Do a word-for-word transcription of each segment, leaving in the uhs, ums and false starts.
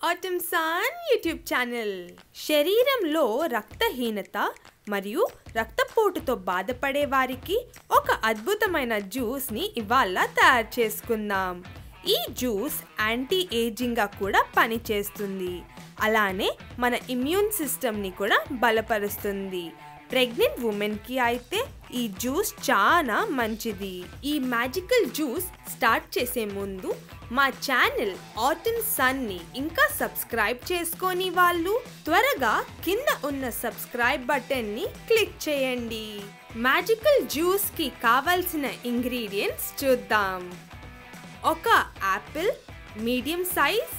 Atom son YouTube channel. శరీరంలో రక్తహీనత మరియు రక్తపోటుతో బాధపడే వారికి ఒక అద్భుతమైన జ్యూస్ని ఇవాళ తయారు చేసుకుందాం. ఈ జ్యూస్ యాంటీ ఏజింగ్గా కూడా పనిచేస్తుంది, అలానే మన ఇమ్యూన్ సిస్టమ్ని కూడా బలపరుస్తుంది. ప్రెగ్నెంట్ ఉమెన్కి అయితే ఈ జ్యూస్ చాలా మంచిది. ఈ మ్యాజికల్ జ్యూస్ స్టార్ట్ చేసే ముందు మా ఛానల్ ఆటమ్ సన్ని ఇంకా సబ్స్క్రైబ్ చేసుకొని వాళ్ళు త్వరగా కింద ఉన్న సబ్స్క్రైబ్ బటన్ని క్లిక్ చేయండి. మ్యాజికల్ జ్యూస్కి కావాల్సిన ఇంగ్రీడియంట్స్ చూద్దాం. ఒక యాపిల్ మీడియం సైజ్,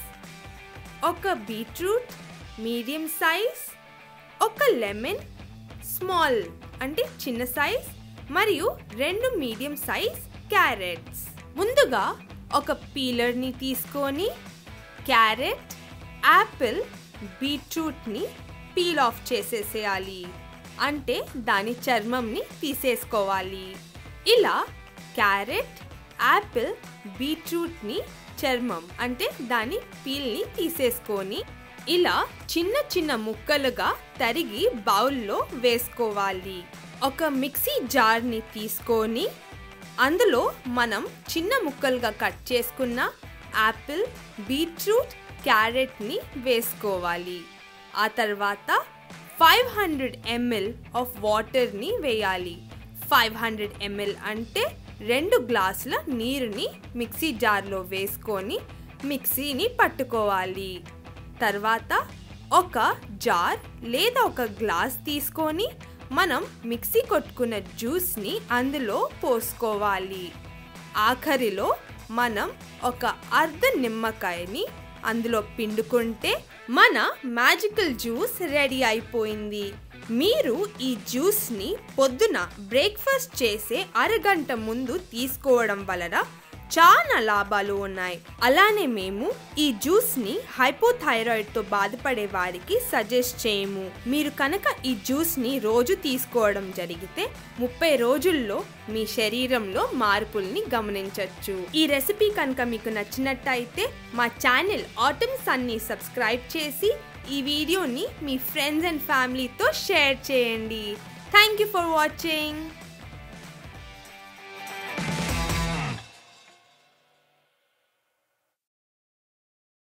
ఒక బీట్రూట్ మీడియం సైజ్, ఒక లెమన్ స్మాల్ అంటే చిన్న సైజ్ మరియు రెండు మీడియం సైజ్ క్యారెట్స్. ముందుగా ఒక పీలర్ని తీసుకొని క్యారెట్, యాపిల్, బీట్రూట్ని పీల్ ఆఫ్ చేసేసేయాలి, అంటే దాని చర్మంని తీసేసుకోవాలి. ఇలా క్యారెట్, యాపిల్, బీట్రూట్ని చర్మం అంటే దాని పీల్ని తీసేసుకొని ఇలా చిన్న చిన్న ముక్కలుగా తరిగి బౌల్లో వేసుకోవాలి. ఒక మిక్సీ జార్ని తీసుకొని అందులో మనం చిన్న ముక్కలుగా కట్ చేసుకున్న యాపిల్, బీట్రూట్, క్యారెట్ని వేసుకోవాలి. ఆ తర్వాత ఫైవ్ హండ్రెడ్ ఎంఎల్ ఆఫ్ వాటర్ని వేయాలి. ఫైవ్ హండ్రెడ్ ఎంఎల్ అంటే రెండు గ్లాసుల నీరుని మిక్సీ జార్లో వేసుకొని మిక్సీని పట్టుకోవాలి. తర్వాత ఒక జార్ లేదా ఒక గ్లాస్ తీసుకొని మనం మిక్సీ కొట్టుకున్న జ్యూస్ని అందులో పోసుకోవాలి. ఆఖరిలో మనం ఒక అర్ధ నిమ్మకాయని అందులో పిండుకుంటే మన మ్యాజికల్ జ్యూస్ రెడీ అయిపోయింది. మీరు ఈ జ్యూస్ని పొద్దున బ్రేక్ఫాస్ట్ చేసే అరగంట ముందు తీసుకోవడం వలన చాలా లాభాలు ఉన్నాయి. అలానే మేము ఈ జ్యూస్ని హైపోథైరాయిడ్తో బాధపడే వారికి సజెస్ట్ చేయము. మీరు కనుక ఈ జ్యూస్ని రోజు తీసుకోవడం జరిగితే ముప్పై రోజుల్లో మీ శరీరంలో మార్పుల్ని గమనించవచ్చు. ఈ రెసిపీ కనుక మీకు నచ్చినట్టయితే మా ఛానల్ ఆటమ్ సన్ని సబ్స్క్రైబ్ చేసి ఈ వీడియోని మీ ఫ్రెండ్స్ అండ్ ఫ్యామిలీతో షేర్ చేయండి. Thank you for watching.